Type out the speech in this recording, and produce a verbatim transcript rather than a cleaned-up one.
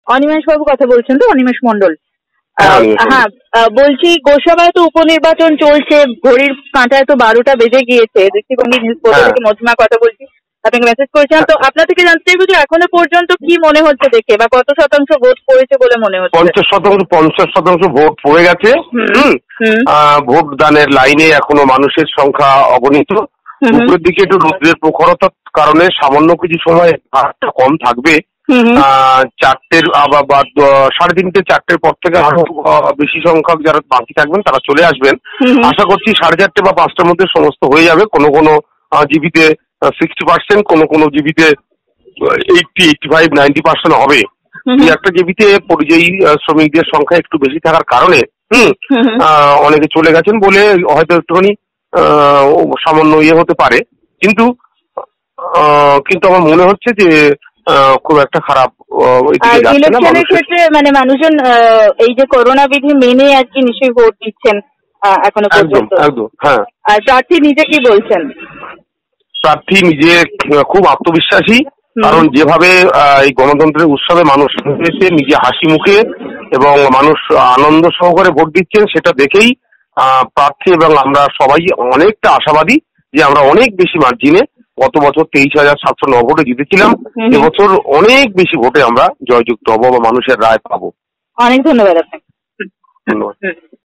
অনিমেষ বাবু কথা বলছেন তো? অনিমেষ মন্ডল। হ্যাঁ, বলছি গোসাবায় তো উপনির্বাচন চলছে, ঘড়ির কাঁটায় তো বারোটা বেজে গিয়েছে। দৃষ্টিভঙ্গি নিউজ পোর্টাল থেকে মধুমা কথা বলছি, আপনাকে মেসেজ করেছিলাম। তো আপনার থেকে জানতে চাইবো যে এখনো পর্যন্ত কি মনে হচ্ছে দেখে, বা কত শতাংশ ভোট পড়েছে বলে মনে হচ্ছে? পঞ্চাশ শতাংশ পঞ্চাশ শতাংশ ভোট পড়ে গেছে। হুম ভোট দানের লাইনে এখনো মানুষের সংখ্যা অগণিত। উপরের দিকে একটু রোদ্রের প্রখরতার কারণে সামান্য কিছু সময় ভাড়াটা কম থাকবে। চারটের আবার বা সাড়ে তিনটে চারটের পর থেকে আরো বেশি সংখ্যক যারা বাকি থাকবেন তারা চলে আসবেন। আশা করছি সাড়ে চারটে বা পাঁচটার মধ্যে সমস্ত হয়ে যাবে। কোনো কোনো জিবিতে সিক্সটি পার্সেন্ট, কোনো কোনো জিবিতে eighty eighty five ninety percent হবে। একটা জিবিতে পরিযায়ী শ্রমিকদের সংখ্যা একটু বেশি থাকার কারণে হুম অনেকে চলে গেছেন বলে হয়তো একটুখানি সামান্য ইয়ে হতে পারে, কিন্তু কিন্তু আমার মনে হচ্ছে যে খুব একটা খারাপ ইলেকশনের ক্ষেত্রে মানে মানুষজন এই যে করোনা বিধি মেনে আর কি নিশ্চয়ই ভোট দিচ্ছেন এখনো পর্যন্ত। একদম হ্যাঁ। আর প্রার্থী নিজে কি বলছেন? প্রার্থী নিজে খুব আত্মবিশ্বাসী, কারণ যেভাবে এই গণতন্ত্রের উৎসবে মানুষ এসে নিজে হাসি মুখে এবং মানুষ আনন্দ সহকারে ভোট দিচ্ছেন, সেটা দেখেই প্রার্থী এবং আমরা সবাই অনেকটা আশাবাদী যে আমরা অনেক বেশি মার্জিনে, গত বছর তেইশ হাজার সাতশো ন ভোটে জিতেছিলাম, এবছর অনেক বেশি ভোটে আমরা জয়যুক্ত হবো বা মানুষের রায় পাবো। অনেক ধন্যবাদ আপনাকে। ধন্যবাদ।